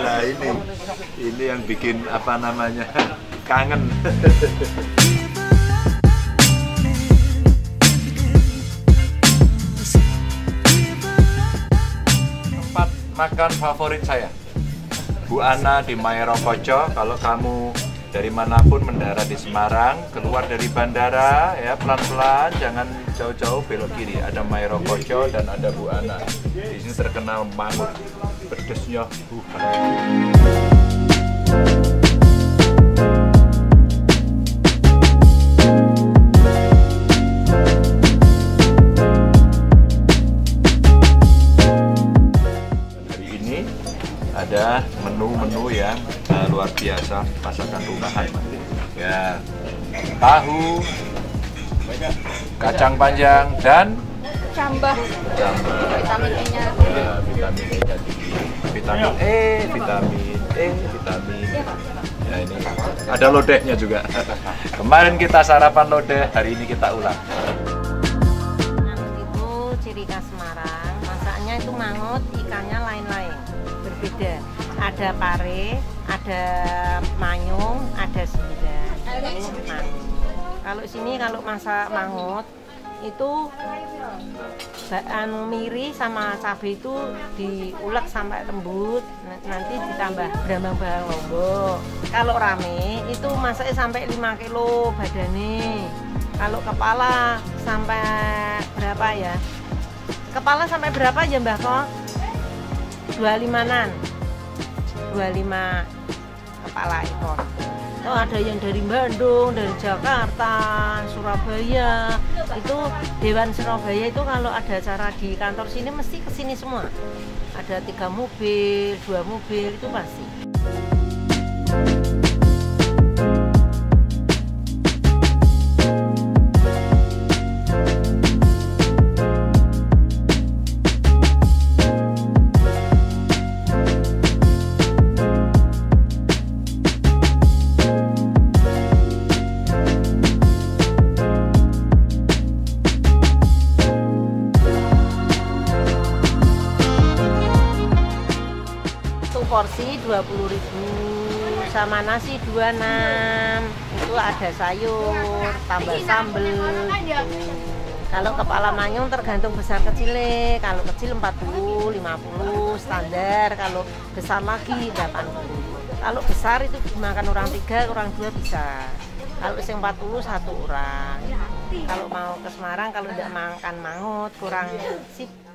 Nah ini yang bikin apa namanya kangen. Tempat makan favorit saya, Bu Ana di Mairo Koco. Kalau kamu dari manapun mendarat di Semarang, keluar dari bandara ya pelan-pelan, jangan jauh-jauh, belok kiri. Ada Mairo Koco dan ada Bu Ana. Di sini terkenal mangut, pedesnya. Hari ini ada menu-menu yang luar biasa, masakan rumahan ya, tahu, kacang panjang dan Cambah. Vitamin E-nya. Vitamin E-nya tinggi. Vitamin E, vitamin. Ya ini ada lodehnya juga. Kemarin kita sarapan lodeh, hari ini kita ulang. Mangut itu ciri khas Semarang. Masaknya itu mangut, ikannya lain-lain, berbeda. Ada pare, ada manyung, ada sindang. Kalau sini kalau masak mangut itu miri sama cabai itu diulek sampai lembut, nanti ditambah brambang bawang lombok. Kalau rame itu masaknya sampai 5 kilo badannya. Kalau kepala sampai berapa ya? Kepala sampai berapa ya Mbak Ko? 25-an. 25 kepala ekor. Oh, ada yang dari Bandung, dari Jakarta, Surabaya. Itu Dewan Surabaya itu kalau ada acara di kantor sini mesti kesini semua. Ada 3 mobil, 2 mobil itu pasti. Porsi 20.000 sama nasi 26. Itu ada sayur tambah sambel gitu. Kalau kepala manyung tergantung besar kecilnya. Kalau kecil 40, 50 standar. Kalau besar lagi 80. Kalau besar itu dimakan orang 3, orang 2 bisa. Kalau yang 40 1 orang. Kalau mau ke Semarang kalau tidak makan mangut kurang sip.